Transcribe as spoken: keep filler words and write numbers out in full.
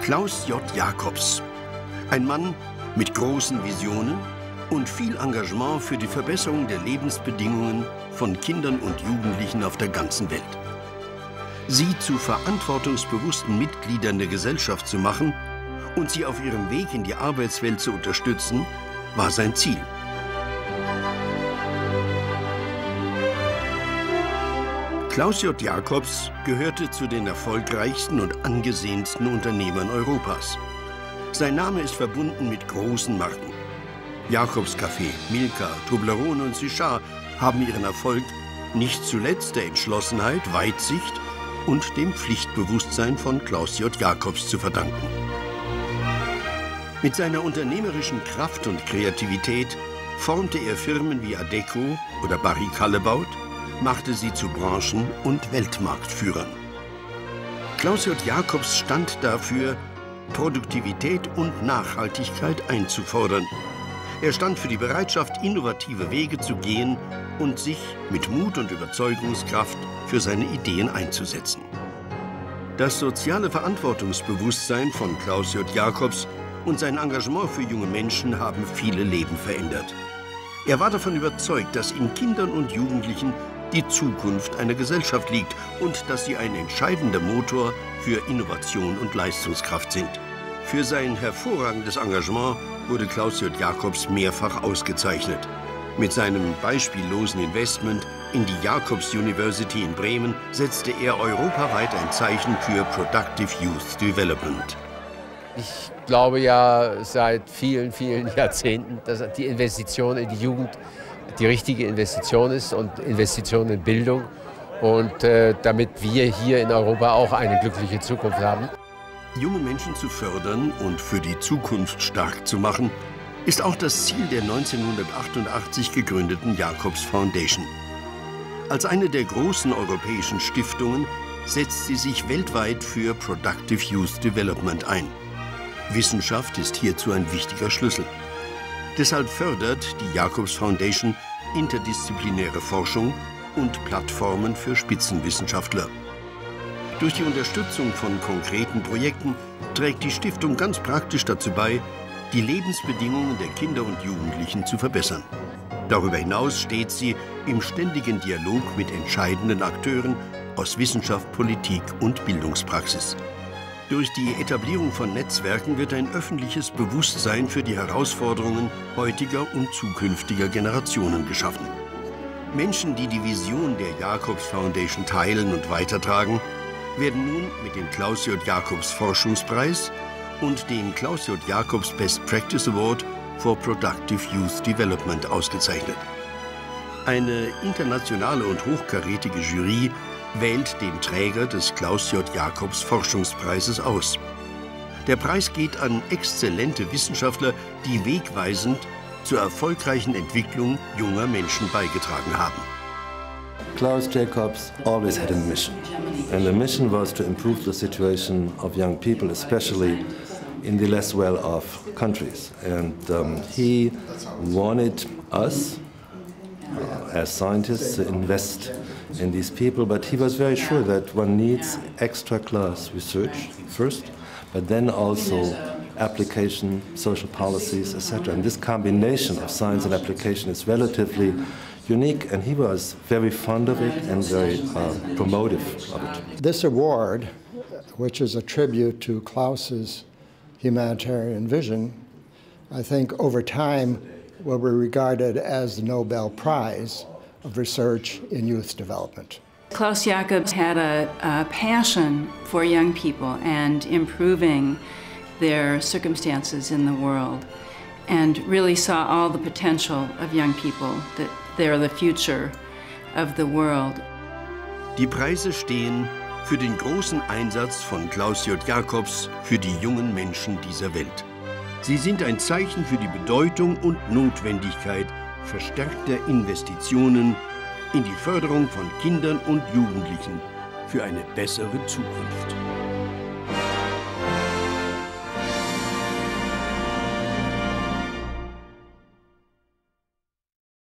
Klaus J. Jacobs, ein Mann mit großen Visionen und viel Engagement für die Verbesserung der Lebensbedingungen von Kindern und Jugendlichen auf der ganzen Welt. Sie zu verantwortungsbewussten Mitgliedern der Gesellschaft zu machen und sie auf ihrem Weg in die Arbeitswelt zu unterstützen, war sein Ziel. Klaus J. Jacobs gehörte zu den erfolgreichsten und angesehensten Unternehmern Europas. Sein Name ist verbunden mit großen Marken. Jacobs Café, Milka, Toblerone und Suchard haben ihren Erfolg nicht zuletzt der Entschlossenheit, Weitsicht und dem Pflichtbewusstsein von Klaus J. Jacobs zu verdanken. Mit seiner unternehmerischen Kraft und Kreativität formte er Firmen wie Adecco oder Barry Callebaut, machte sie zu Branchen- und Weltmarktführern. Klaus J. Jacobs stand dafür, Produktivität und Nachhaltigkeit einzufordern. Er stand für die Bereitschaft, innovative Wege zu gehen und sich mit Mut und Überzeugungskraft für seine Ideen einzusetzen. Das soziale Verantwortungsbewusstsein von Klaus J. Jacobs und sein Engagement für junge Menschen haben viele Leben verändert. Er war davon überzeugt, dass in Kindern und Jugendlichen die Zukunft einer Gesellschaft liegt und dass sie ein entscheidender Motor für Innovation und Leistungskraft sind. Für sein hervorragendes Engagement wurde Klaus J. Jacobs mehrfach ausgezeichnet. Mit seinem beispiellosen Investment in die Jacobs University in Bremen setzte er europaweit ein Zeichen für Productive Youth Development. Ich glaube ja seit vielen, vielen Jahrzehnten, dass die Investition in die Jugend die richtige Investition ist und Investition in Bildung. Und äh, damit wir hier in Europa auch eine glückliche Zukunft haben. Junge Menschen zu fördern und für die Zukunft stark zu machen, ist auch das Ziel der neunzehnhundertachtundachtzig gegründeten Jacobs Foundation. Als eine der großen europäischen Stiftungen setzt sie sich weltweit für Productive Youth Development ein. Wissenschaft ist hierzu ein wichtiger Schlüssel. Deshalb fördert die Jacobs Foundation interdisziplinäre Forschung und Plattformen für Spitzenwissenschaftler. Durch die Unterstützung von konkreten Projekten trägt die Stiftung ganz praktisch dazu bei, die Lebensbedingungen der Kinder und Jugendlichen zu verbessern. Darüber hinaus steht sie im ständigen Dialog mit entscheidenden Akteuren aus Wissenschaft, Politik und Bildungspraxis. Durch die Etablierung von Netzwerken wird ein öffentliches Bewusstsein für die Herausforderungen heutiger und zukünftiger Generationen geschaffen. Menschen, die die Vision der Jacobs Foundation teilen und weitertragen, werden nun mit dem Klaus J. Jacobs Forschungspreis und dem Klaus J. Jacobs Best Practice Award for Productive Youth Development ausgezeichnet. Eine internationale und hochkarätige Jury wählt den Träger des Klaus J. Jacobs Forschungspreises aus. Der Preis geht an exzellente Wissenschaftler, die wegweisend zur erfolgreichen Entwicklung junger Menschen beigetragen haben. Klaus Jacobs always had a mission, and the mission was to improve the situation of young people, especially in the less well-off countries. And um, he wanted us, uh, as scientists, to invest in these people, but he was very sure that one needs extra-class research first, but then also application, social policies, et cetera. And this combination of science and application is relatively unique, and he was very fond of it and very uh, promotive of it. This award, which is a tribute to Klaus's humanitarian vision, I think over time will be regarded as the Nobel Prize of Research in Youth Development. Klaus Jacobs had a, a passion for young people and improving their circumstances in the world, and really saw all the potential of young people, that they're the future of the world. Die Preise stehen für den großen Einsatz von Klaus J. Jacobs für die jungen Menschen dieser Welt. Sie sind ein Zeichen für die Bedeutung und Notwendigkeit verstärkter Investitionen in die Förderung von Kindern und Jugendlichen für eine bessere Zukunft.